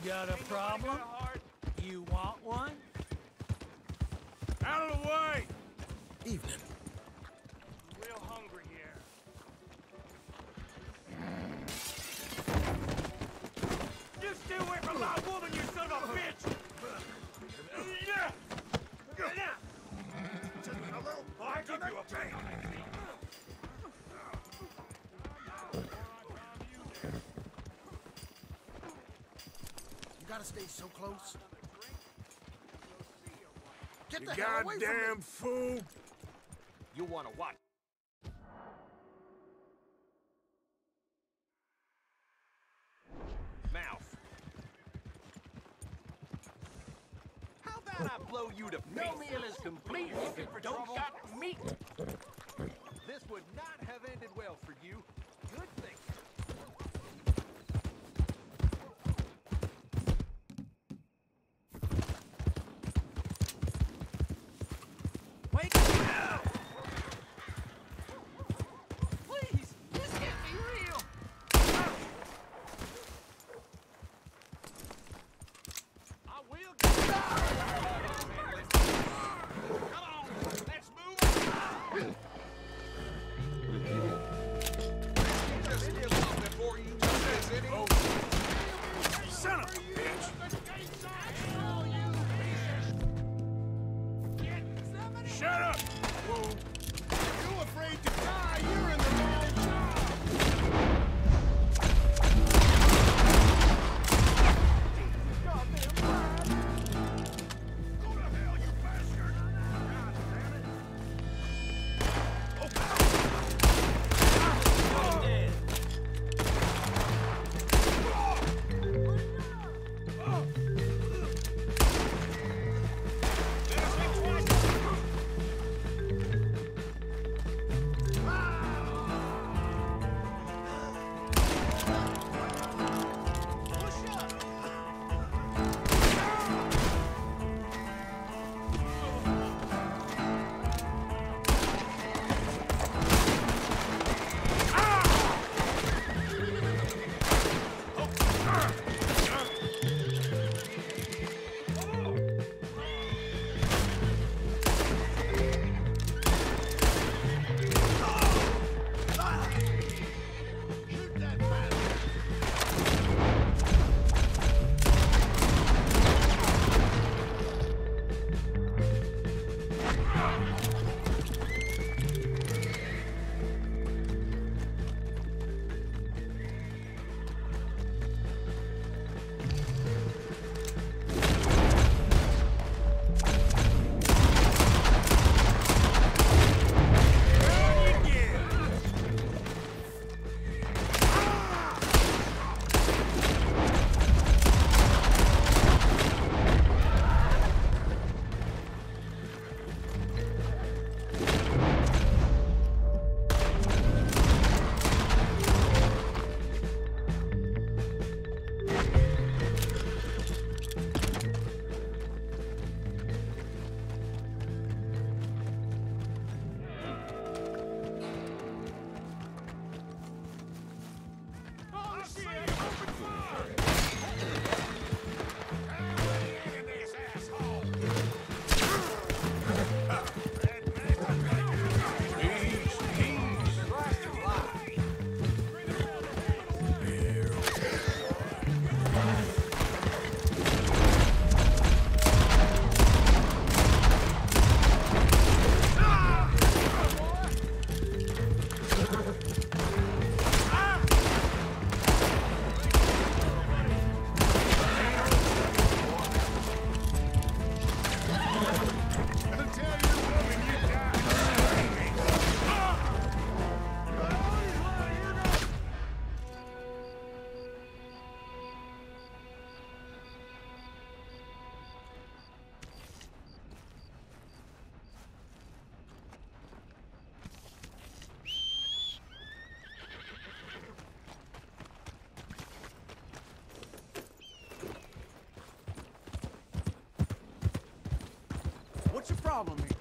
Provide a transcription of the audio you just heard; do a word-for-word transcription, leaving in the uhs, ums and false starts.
got a problem? You want one? Out of the way! Evening. I'm real hungry here. You stay away from my woman, you son of a bitch! Just a little I give you a pain. You gotta stay so close. Get You the hell away from me! goddamn fool! You wanna what? Mouth. How about I blow you to pieces? No meal is complete if you don't got meat. This would not have ended well for you. Good thing. Wake up! Please, this can't be real. I will get Come on, let's move on. Just give up before you touch any. Oh, son of a bitch! Shut up, fool! If you're afraid to die, you're in the wrong job! Go to hell, you bastard! God damn it! What's your problem here?